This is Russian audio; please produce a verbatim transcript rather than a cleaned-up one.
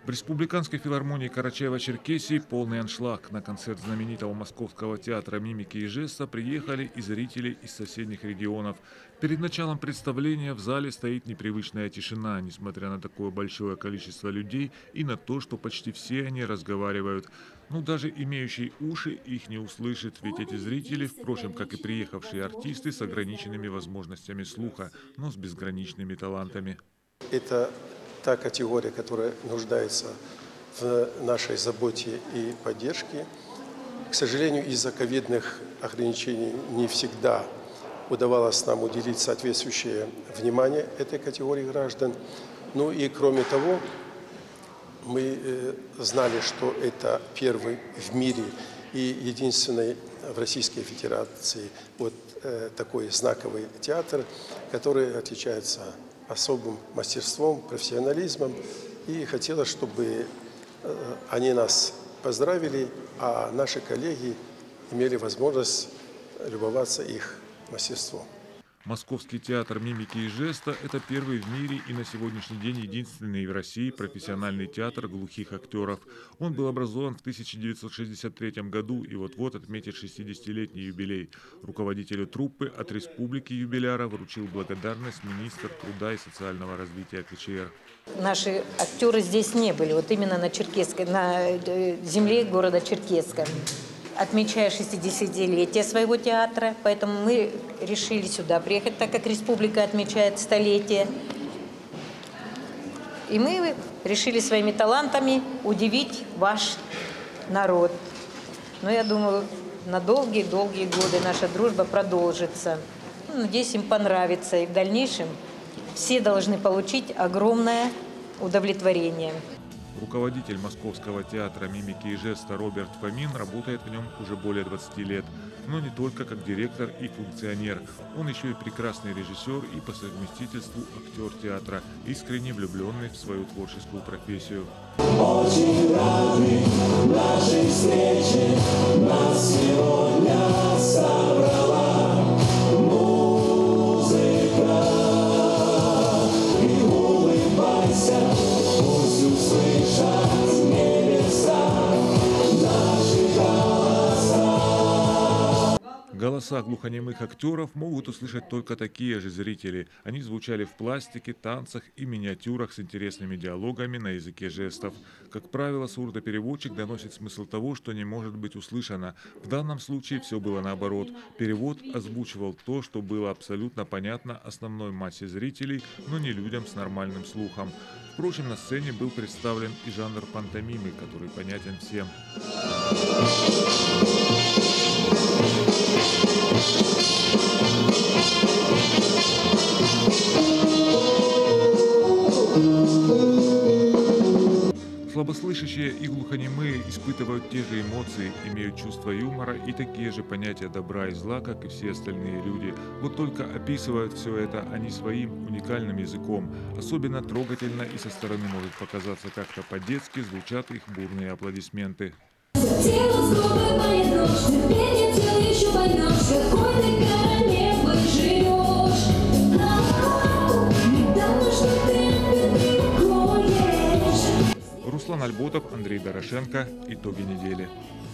В Республиканской филармонии Карачаево-Черкесии полный аншлаг. На концерт знаменитого Московского театра мимики и жеста приехали и зрители из соседних регионов. Перед началом представления в зале стоит непривычная тишина, несмотря на такое большое количество людей и на то, что почти все они разговаривают. Но даже имеющий уши их не услышит, ведь эти зрители, впрочем, как и приехавшие артисты, с ограниченными возможностями слуха, но с безграничными талантами. Это та категория, которая нуждается в нашей заботе и поддержке. К сожалению, из-за ковидных ограничений не всегда удавалось нам уделить соответствующее внимание этой категории граждан. Ну и кроме того, мы знали, что это первый в мире и единственный в Российской Федерации вот такой знаковый театр, который отличается особым мастерством, профессионализмом. И хотелось, чтобы они нас поздравили, а наши коллеги имели возможность любоваться их мастерством. Московский театр мимики и жеста – это первый в мире и на сегодняшний день единственный в России профессиональный театр глухих актеров. Он был образован в тысяча девятьсот шестьдесят третьем году и вот-вот отметит шестидесятилетний юбилей. Руководителю труппы от Республики Юбиляра вручил благодарность министр труда и социального развития КЧР. Наши актеры здесь не были, вот именно на Черкесской, на земле города Черкесска. Отмечая шестидесятилетие своего театра, поэтому мы решили сюда приехать, так как республика отмечает столетие. И мы решили своими талантами удивить ваш народ. Но я думаю, на долгие-долгие годы наша дружба продолжится. Надеюсь, им понравится, и в дальнейшем все должны получить огромное удовлетворение. Руководитель Московского театра мимики и жеста Роберт Фомин работает в нем уже более двадцати лет. Но не только как директор и функционер. Он еще и прекрасный режиссер и по совместительству актер театра, искренне влюбленный в свою творческую профессию. Очень рады нашей встрече, нас сегодня собрала музыка. И улыбайся, пусть услышат небеса наши голоса. Голоса глухонемых актеров могут услышать только такие же зрители. Они звучали в пластике, танцах и миниатюрах с интересными диалогами на языке жестов. Как правило, сурдопереводчик доносит смысл того, что не может быть услышано. В данном случае все было наоборот. Перевод озвучивал то, что было абсолютно понятно основной массе зрителей, но не людям с нормальным слухом. Впрочем, на сцене был представлен и жанр пантомимы, который понятен всем. Слабослышащие и глухонемые испытывают те же эмоции, имеют чувство юмора и такие же понятия добра и зла, как и все остальные люди. Вот только описывают все это они своим уникальным языком. Особенно трогательно и со стороны может показаться как-то по-детски звучат их бурные аплодисменты. Руслан Альботов, Андрей Дорошенко. Итоги недели.